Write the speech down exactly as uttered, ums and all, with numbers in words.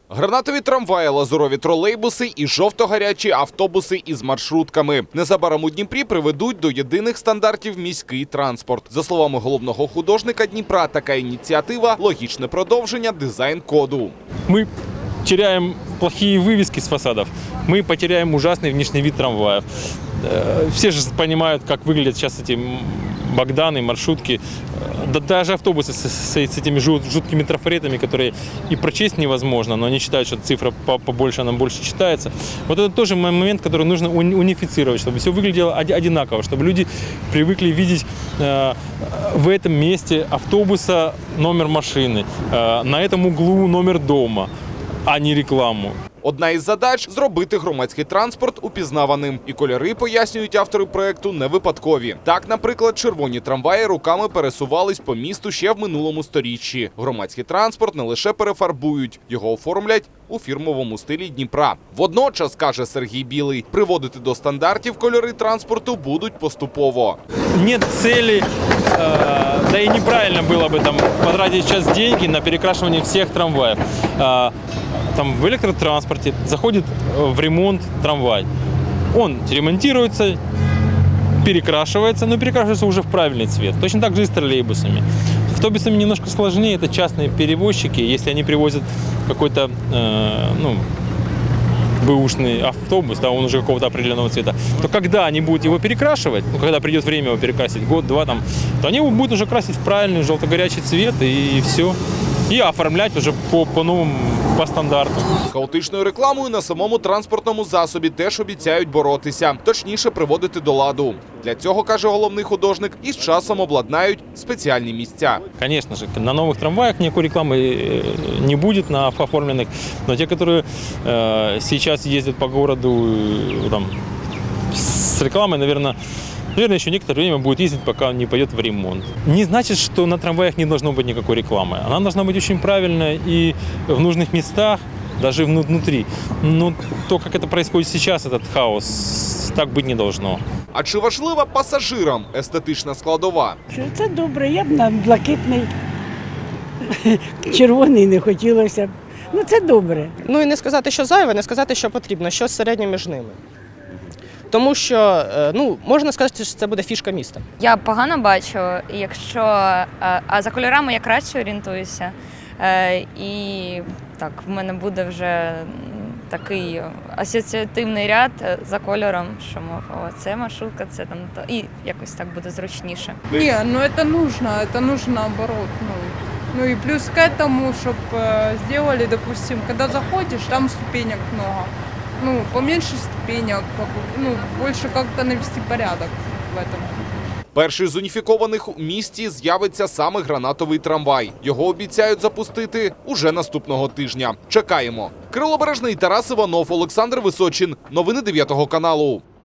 Гранатові трамваї, лазурові тролейбуси і жовто-гарячі автобуси із маршрутками. Незабаром у Дніпрі приведуть до єдиних стандартів міський транспорт. За словами головного художника Дніпра, така ініціатива – логічне продовження дизайн-коду. Ми теряем плохие вывески с фасадов, мы потеряем ужасный внешний вид трамваев. Все же понимают, как выглядят сейчас эти Богданы, маршрутки, да даже автобусы с, с, с этими жуткими трафаретами, которые и прочесть невозможно, но они считают, что цифра побольше, она больше читается. Вот это тоже момент, который нужно унифицировать, чтобы все выглядело одинаково, чтобы люди привыкли видеть э, в этом месте автобуса номер машины, э, на этом углу номер дома, а не рекламу. Одна із задач – зробити громадський транспорт упізнаваним. І кольори, пояснюють автори проєкту, не випадкові. Так, наприклад, червоні трамваї руками пересувались по місту ще в минулому сторіччі. Громадський транспорт не лише перефарбують, його оформлять у фірмовому стилі Дніпра. Водночас, каже Сергій Білий, приводити до стандартів кольори транспорту будуть поступово. Нет цели, э, да и неправильно было бы там потратить сейчас деньги на перекрашивание всех трамваев. Э, там в электротранспорте заходит в ремонт трамвай. Он ремонтируется, перекрашивается, но перекрашивается уже в правильный цвет. Точно так же и с троллейбусами. С автобусами немножко сложнее, это частные перевозчики. Если они привозят какой-то, э, ну, бэушный автобус, да, он уже какого-то определенного цвета, то когда они будут его перекрашивать, ну, когда придет время его перекрасить, год-два там, то они его будут уже красить в правильный желто-горячий цвет и, и все. І оформлять уже по, по новому, по стандарту. З хаотичною рекламою на самому транспортному засобі теж обіцяють боротися, точніше приводити до ладу. Для цього, каже головний художник, із часом обладнають спеціальні місця. Конечно же, на новых трамваях никакой рекламы не будет на оформленных, но те, которые э, сейчас ездят по городу э, там, с рекламой, наверное, Наверное, еще некоторое время будет ездить, пока не пойдет в ремонт. Не значит, что на трамваях не должно быть никакой рекламы. Она должна быть очень правильная и в нужных местах, даже внутри. Но то, как это происходит сейчас, этот хаос, так быть не должно. А чи важлива пасажирам естетична складова? Це добре, я б на блакитний, червоний не хотілося б. Ну це добре. Ну і не сказати, що зайве, не сказати, що потрібно, що середнє між ними. Тому що, ну, можна сказати, що це буде фішка міста. Я погано бачу, якщо, а за кольорами я краще орієнтуюся. І так, в мене буде вже такий асоціативний ряд за кольором, що мов, о, це маршрутка, це там, то, і якось так буде зручніше. Ні, ну це нужно, це нужно наоборот. Ну, ну і плюс к этому, щоб зробили, допустим, коли заходиш, там ступенек много. Ну, поменьше ступенек, ну, больше как-то навести порядок в этом. Перший з уніфікованих у місті з'явиться саме гранатовий трамвай. Його обіцяють запустити уже наступного тижня. Чекаємо. Кирило Бережний, Тарас Іванов, Олександр Височин. Новини дев'ятого каналу.